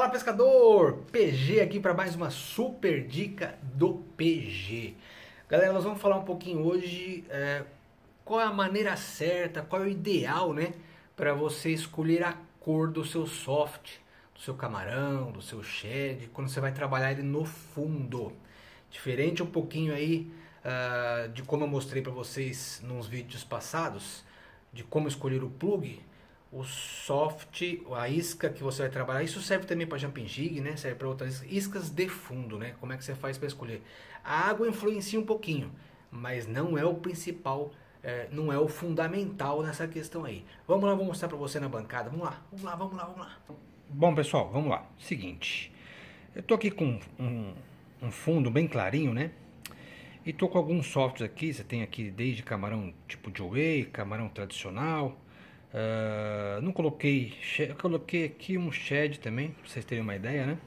Fala pescador, PG aqui para mais uma super dica do PG. Galera, nós vamos falar um pouquinho hoje qual é a maneira certa, qual é o ideal, né, para você escolher a cor do seu soft, do seu camarão, do seu shed, quando você vai trabalhar ele no fundo. Diferente um pouquinho aí de como eu mostrei para vocês nos vídeos passados, de como escolher o plug. O soft, a isca que você vai trabalhar, isso serve também para jumping jig, né? Serve para outras iscas de fundo, né? Como é que você faz para escolher? A água influencia um pouquinho, mas não é o principal, não é o fundamental nessa questão aí. Vamos lá, vou mostrar para você na bancada. Vamos lá. Bom, pessoal, vamos lá. Seguinte, eu tô aqui com um fundo bem clarinho, né? E tô com alguns softs aqui. Você tem aqui desde camarão tipo Joey, camarão tradicional. Não coloquei, eu coloquei aqui um shed também, para vocês terem uma ideia, né?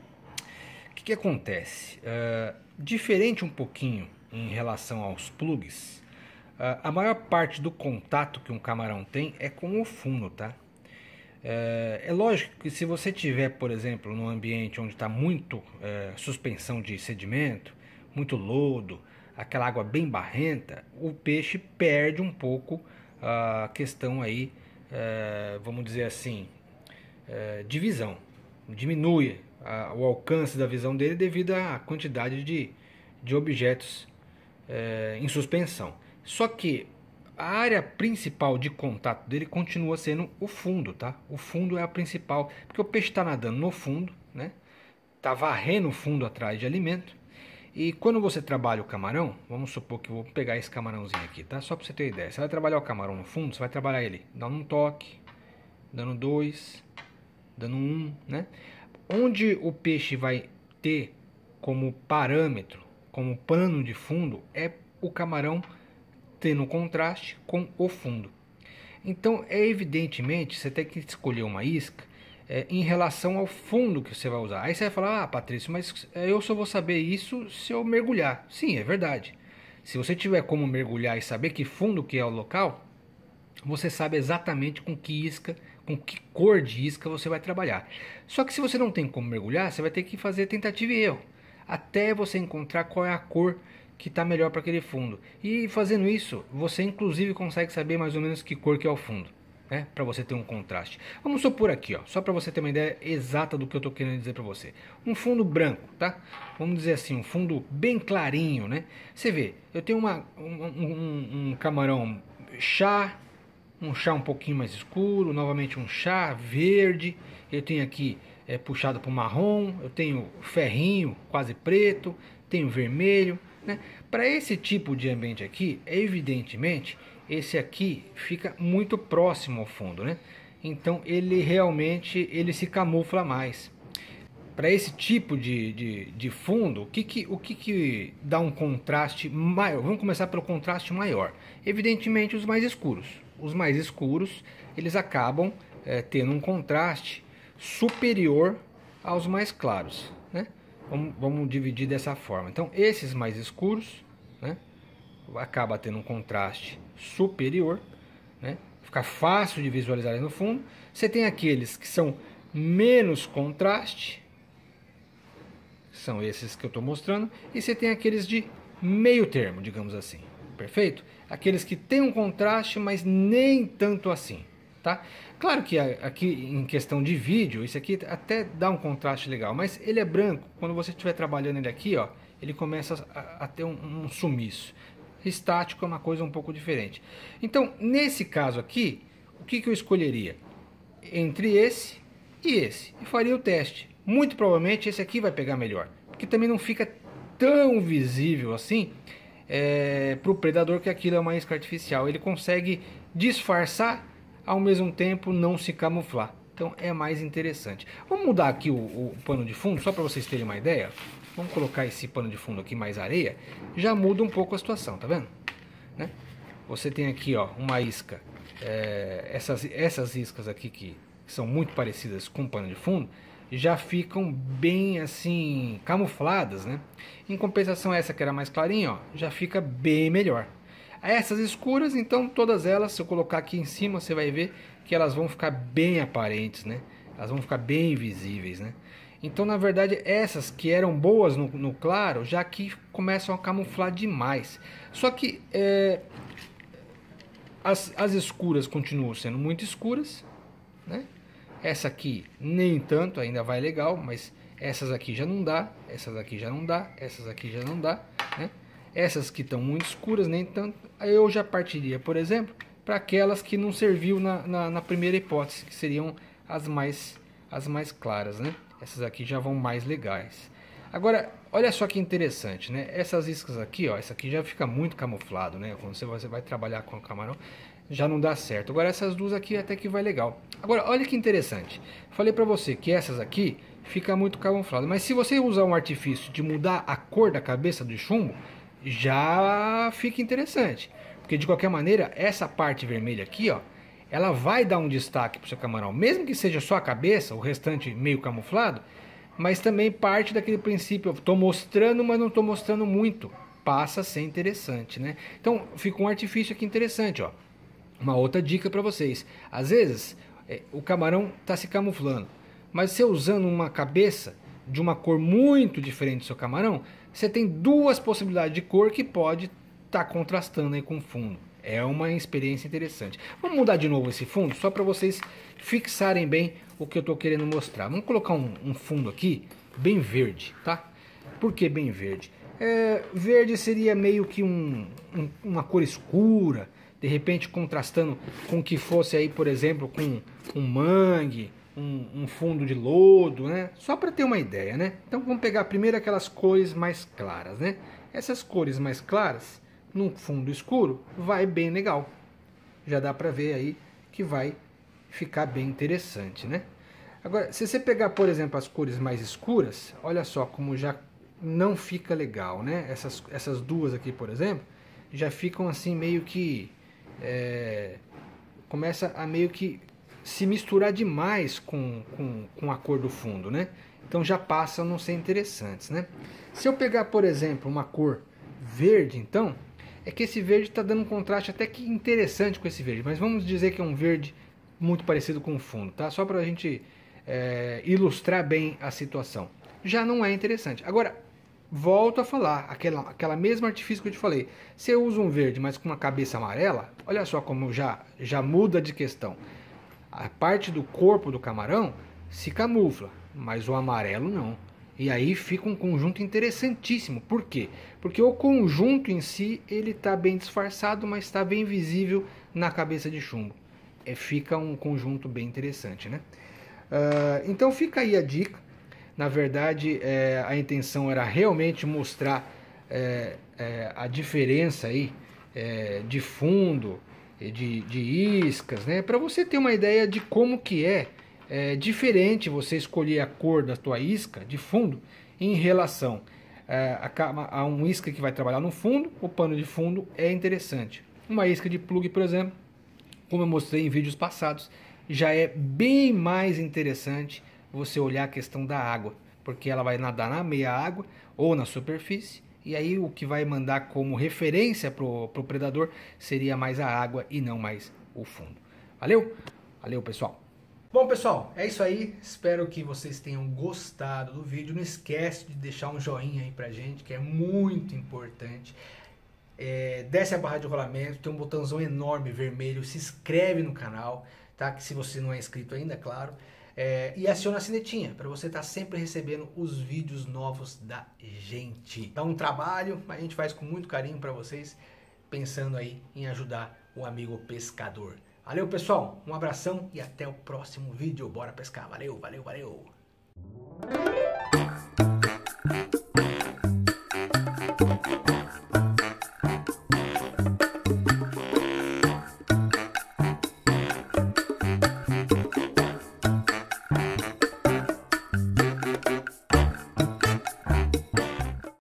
O que acontece? Diferente um pouquinho em relação aos plugs, a maior parte do contato que um camarão tem é com o fundo, tá? É lógico que se você tiver, por exemplo, num ambiente onde está muito suspensão de sedimento, muito lodo, aquela água bem barrenta, o peixe perde um pouco a questão aí, vamos dizer assim, de visão. Diminui o alcance da visão dele devido à quantidade de objetos em suspensão. Só que a área principal de contato dele continua sendo o fundo, tá? O fundo é a principal, porque o peixe está nadando no fundo, né? Tá varrendo o fundo atrás de alimento. E quando você trabalha o camarão, vamos supor que eu vou pegar esse camarãozinho aqui, tá? Só para você ter ideia. Você vai trabalhar o camarão no fundo, você vai trabalhar ele dando um toque, dando dois, dando um, né? Onde o peixe vai ter como parâmetro, como pano de fundo, é o camarão tendo contraste com o fundo. Então, evidentemente, você tem que escolher uma isca em relação ao fundo que você vai usar. Aí você vai falar, Patrício, mas eu só vou saber isso se eu mergulhar. Sim, é verdade. Se você tiver como mergulhar e saber que fundo que é o local, você sabe exatamente com que isca, com que cor de isca você vai trabalhar. Só que se você não tem como mergulhar, você vai ter que fazer tentativa e erro, até você encontrar qual é a cor que está melhor para aquele fundo. E fazendo isso, você inclusive consegue saber mais ou menos que cor que é o fundo, né, para você ter um contraste. Vamos supor aqui, ó, só para você ter uma ideia exata do que eu estou querendo dizer para você. Um fundo branco, tá? Vamos dizer assim, um fundo bem clarinho, né? Você vê, eu tenho um camarão chá, um chá um pouquinho mais escuro, novamente um chá verde. Eu tenho aqui puxado para o marrom, eu tenho ferrinho quase preto, tenho vermelho, né? Para esse tipo de ambiente aqui, evidentemente, esse aqui fica muito próximo ao fundo, né? Então ele realmente se camufla mais. Para esse tipo de fundo, o que dá um contraste maior? Vamos começar pelo contraste maior. Evidentemente os mais escuros. Os mais escuros, eles acabam tendo um contraste superior aos mais claros, né? Vamos dividir dessa forma. Então esses mais escuros, né, acaba tendo um contraste superior, né? Fica fácil de visualizar ali no fundo. Você tem aqueles que são menos contraste, são esses que eu estou mostrando, e você tem aqueles de meio termo, digamos assim, perfeito? Aqueles que tem um contraste, mas nem tanto assim, tá? Claro que aqui em questão de vídeo, isso aqui até dá um contraste legal, mas ele é branco. Quando você estiver trabalhando ele aqui, ó, ele começa a ter um sumiço. Estático é uma coisa um pouco diferente. Então, nesse caso aqui, o que eu escolheria? Entre esse e esse. E faria o teste. Muito provavelmente esse aqui vai pegar melhor. Porque também não fica tão visível assim para o predador, que aquilo é uma isca artificial. Ele consegue disfarçar, ao mesmo tempo não se camuflar. Então é mais interessante. Vamos mudar aqui o pano de fundo, só para vocês terem uma ideia. Vamos colocar esse pano de fundo aqui mais areia. Já muda um pouco a situação, tá vendo? Né? Você tem aqui, ó, uma isca. Essas iscas aqui que são muito parecidas com o pano de fundo, já ficam bem assim camufladas, né? Em compensação, essa que era mais clarinha, ó, já fica bem melhor. Essas escuras, então, todas elas, se eu colocar aqui em cima, você vai ver que elas vão ficar bem aparentes, né? Elas vão ficar bem visíveis, né? Então, na verdade, essas que eram boas no claro, já aqui começam a camuflar demais. Só que as escuras continuam sendo muito escuras, né? Essa aqui nem tanto, ainda vai legal, mas essas aqui já não dá, essas aqui já não dá, essas aqui já não dá, né? Essas que estão muito escuras, nem tanto. Aí eu já partiria, por exemplo, para aquelas que não serviu na primeira hipótese, que seriam as mais claras, né? Essas aqui já vão mais legais. Agora, olha só que interessante, né? Essas iscas aqui, ó, essa aqui já fica muito camuflado, né? Quando você vai trabalhar com o camarão, já não dá certo. Agora essas duas aqui até que vai legal. Agora, olha que interessante. Falei pra você que essas aqui fica muito camuflado, mas se você usar um artifício de mudar a cor da cabeça do chumbo, já fica interessante. Porque de qualquer maneira, essa parte vermelha aqui, ó, ela vai dar um destaque pro seu camarão, mesmo que seja só a cabeça, o restante meio camuflado, mas também parte daquele princípio, eu estou mostrando, mas não estou mostrando muito, passa a ser interessante, né? Então fica um artifício aqui interessante, ó. Uma outra dica para vocês, às vezes o camarão está se camuflando, mas você usando uma cabeça de uma cor muito diferente do seu camarão, você tem duas possibilidades de cor que pode estar contrastando aí com o fundo. É uma experiência interessante. Vamos mudar de novo esse fundo, só para vocês fixarem bem o que eu estou querendo mostrar. Vamos colocar um fundo aqui, bem verde, tá? Por que bem verde? Verde seria meio que uma cor escura, de repente contrastando com que fosse aí, por exemplo, com um mangue, um fundo de lodo, né? Só para ter uma ideia, né? Então vamos pegar primeiro aquelas cores mais claras, né? Essas cores mais claras, num fundo escuro, vai bem legal. Já dá para ver aí que vai ficar bem interessante, né? Agora, se você pegar, por exemplo, as cores mais escuras, olha só como já não fica legal, né? Essas duas aqui, por exemplo, já ficam assim meio que... começa a meio que se misturar demais com a cor do fundo, né? Então já passam a não ser interessantes, né? Se eu pegar, por exemplo, uma cor verde, então, é que esse verde está dando um contraste até que interessante com esse verde, mas vamos dizer que é um verde muito parecido com o fundo, tá? Só para a gente ilustrar bem a situação. Já não é interessante. Agora, volto a falar, aquela mesma artifício que eu te falei. Se eu uso um verde, mas com uma cabeça amarela, olha só como já muda de questão. A parte do corpo do camarão se camufla, mas o amarelo não. E aí fica um conjunto interessantíssimo. Por quê? Porque o conjunto em si, ele está bem disfarçado, mas está bem visível na cabeça de chumbo. Fica um conjunto bem interessante, né? Então fica aí a dica. Na verdade, a intenção era realmente mostrar a diferença aí de fundo, de iscas, né? Para você ter uma ideia de como que é diferente você escolher a cor da tua isca de fundo em relação a uma isca que vai trabalhar no fundo. O pano de fundo é interessante. Uma isca de plug, por exemplo, como eu mostrei em vídeos passados, já é bem mais interessante você olhar a questão da água, porque ela vai nadar na meia água ou na superfície, e aí o que vai mandar como referência para o predador seria mais a água e não mais o fundo. Valeu? Valeu, pessoal! Bom, pessoal, é isso aí. Espero que vocês tenham gostado do vídeo. Não esquece de deixar um joinha aí pra gente, que é muito importante. Desce a barra de rolamento, tem um botãozão enorme vermelho, se inscreve no canal, tá? Que se você não é inscrito ainda, claro. E aciona a sinetinha, para você estar sempre recebendo os vídeos novos da gente. Dá um trabalho, mas a gente faz com muito carinho para vocês, pensando aí em ajudar o amigo pescador. Valeu, pessoal, um abração e até o próximo vídeo. Bora pescar, valeu, valeu, valeu!